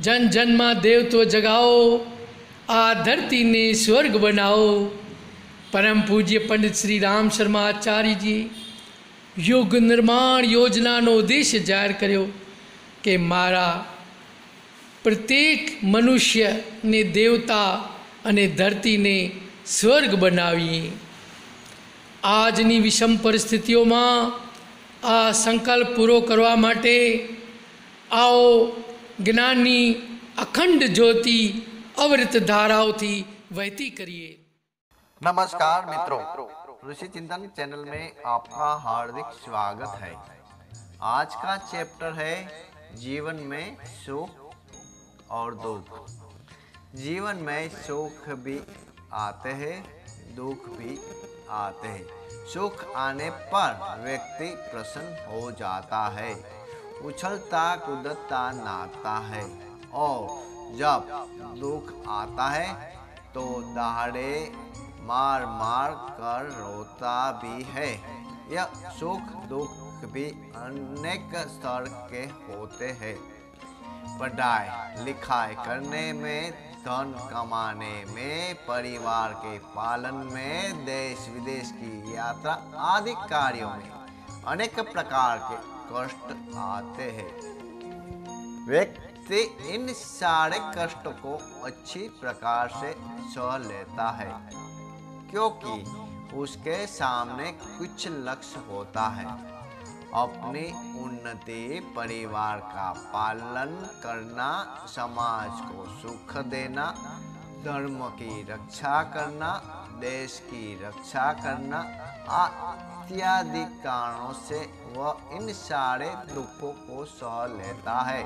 जन जन मां देवत्व जगाओ, आ धरती ने स्वर्ग बनाओ। परम पूज्य पंडित श्री राम शर्मा आचार्य जी युग निर्माण योजनाનો ઉદ્દેશ્ય જાહેર કર્યો કે મારા પ્રત્યેક મનુષ્યને દેવતા અને ધરતીને સ્વર્ગ બનાવીએ। આજની વિષમ પરિસ્થિતિઓમાં આ સંકલ્પ પૂરો કરવા માટે आओ ज्ञाननी अखंड ज्योति अविरत धाराओं वहती करिए। नमस्कार मित्रों, ऋषि चिंतन चैनल में आपका हार्दिक स्वागत है। आज का चैप्टर है जीवन में सुख और दुख। जीवन में सुख भी आते हैं, दुख भी आते हैं। सुख आने पर व्यक्ति प्रसन्न हो जाता है, उछलता कूदता नाचता है, और जब दुख आता है तो दहाड़े मार मार कर रोता भी है। यह सुख दुख भी अनेक स्तर के होते हैं। पढ़ाई लिखाई करने में, धन कमाने में, परिवार के पालन में, देश विदेश की यात्रा आदि कार्यों में अनेक प्रकार के कष्ट आते हैं। व्यक्ति इन सारे कष्ट को अच्छी प्रकार से सह लेता है, क्योंकि उसके सामने कुछ लक्ष्य होता है। अपनी उन्नति, परिवार का पालन करना, समाज को सुख देना, धर्म की रक्षा करना, देश की रक्षा करना इत्यादि कारणों से वह इन सारे दुखों को सह लेता है।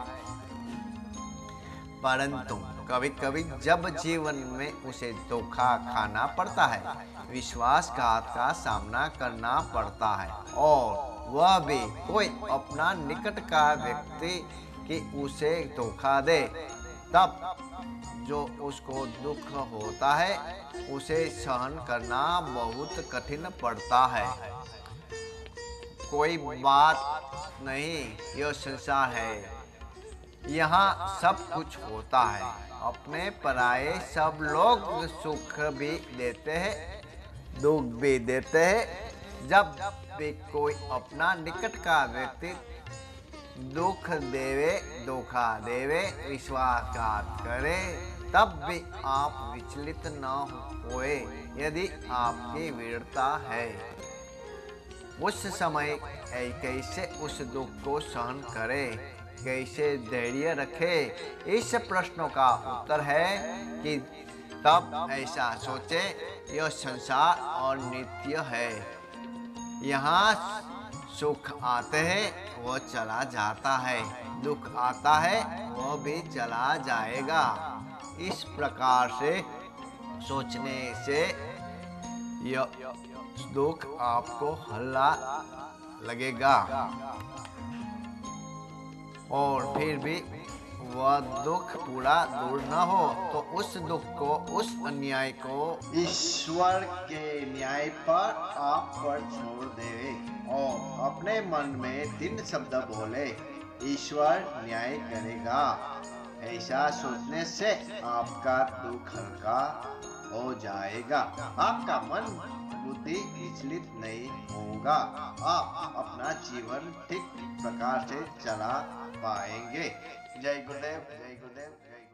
परंतु कभी कभी जब जीवन में उसे धोखा खाना पड़ता है, विश्वासघात का सामना करना पड़ता है, और वह भी कोई अपना निकट का व्यक्ति कि उसे धोखा दे, तब जो उसको दुख होता है उसे सहन करना बहुत कठिन पड़ता है। कोई बात नहीं, यह संसार है, यहाँ सब कुछ होता है। अपने पराये सब लोग सुख भी देते हैं, दुख भी देते हैं। जब भी कोई अपना निकट का व्यक्ति दुख देवे, धोखा देवे, विश्वासघात करे, तब भी आप विचलित न होए। यदि आपकी वीरता है, उस समय कैसे उस दुख को सहन करे, कैसे धैर्य रखे, इस प्रश्नों का उत्तर है कि तब ऐसा सोचे, यह संसार और नित्य है। यहाँ सुख आते हैं, वह चला जाता है, दुख आता है, वह भी चला जाएगा। इस प्रकार से सोचने से यह दुख आपको हल्का लगेगा, और फिर भी वह दुख पूरा दूर न हो तो उस दुख को, उस अन्याय को ईश्वर के न्याय पर आप पर छोड़ देवे, और अपने मन में 3 शब्द बोले, ईश्वर न्याय करेगा। ऐसा सोचने से आपका दुख हल्का हो जाएगा, आपका मन बुद्धि विचलित नहीं होगा, आप अपना जीवन ठीक प्रकार से चला पाएंगे। जय गुरुदेव, जय गुरुदेव, जय